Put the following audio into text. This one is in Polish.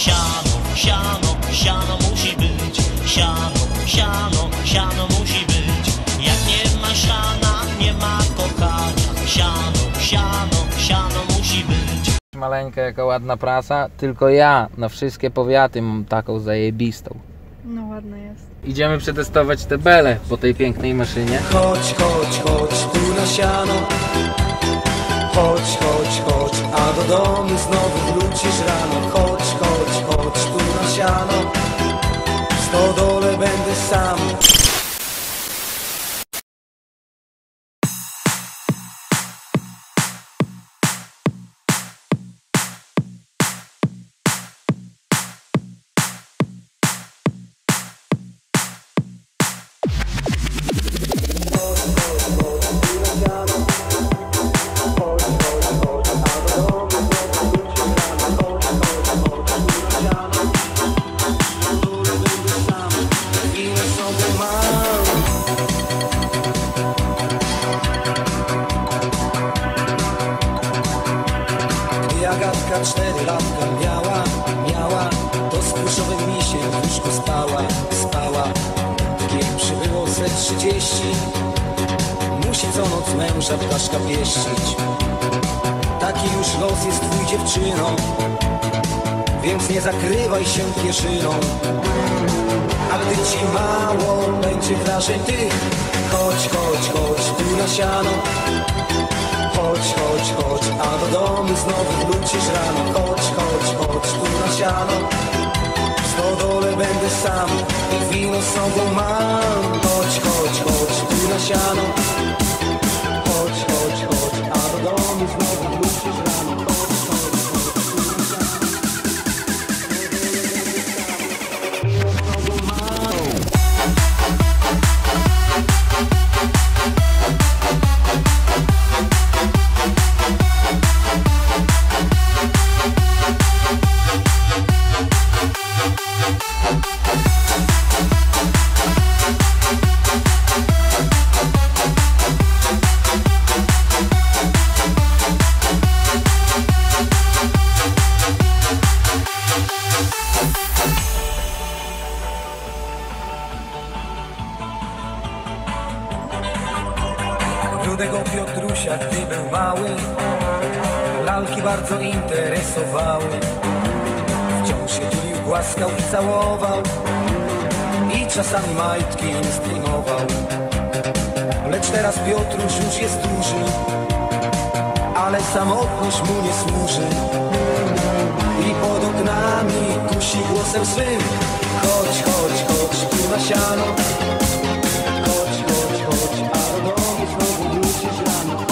siano, siano, siano musi być. Siano, siano, siano musi być. Jak nie ma siana, nie ma kokania. Siano, siano, siano musi być. Maleńka, jaka ładna prasa, tylko ja na wszystkie powiaty mam taką zajebistą. No ładna jest. Idziemy przetestować te bele po tej pięknej maszynie. Chodź, chodź, chodź tu na siano. Chodź, chodź, chodź, a do domu znowu wrócisz rano. Chodź, chodź, chodź tu na siano. W stodole będę sam. Agatka 4 latka miała, to z pluszowym misiem w łóżku spała. Jak przybyło ze 30, musi co noc męża ptaszka pieścić. Taki już los jest twój dziewczyną, więc nie zakrywaj się pierzyną. A gdy ci mało będzie wrażeń tych, chodź, chodź, chodź tu na siano. Chodź, chodź, chodź, a do domu znowu wrócisz rano. Chodź, chodź, chodź tu na siano. W stodole będę sam i wino z sobą mam. Chodź, chodź, chodź tu na siano. Chodź, chodź, chodź, a do domu znowu wrócisz rano. Chodź, chodź, chodź tu na siano. Rudego Piotrusia, gdy był mały, lalki bardzo interesowały. Wciąż się tulił, głaskał i całował, i czasami majtki im zdejmował. Lecz teraz Piotruś już jest duży, ale samotność mu nie służy. I pod oknami kusi głosem swym: chodź, chodź, chodź tu na siano. Chodź, chodź, chodź, a do domu znowu wrócisz rano.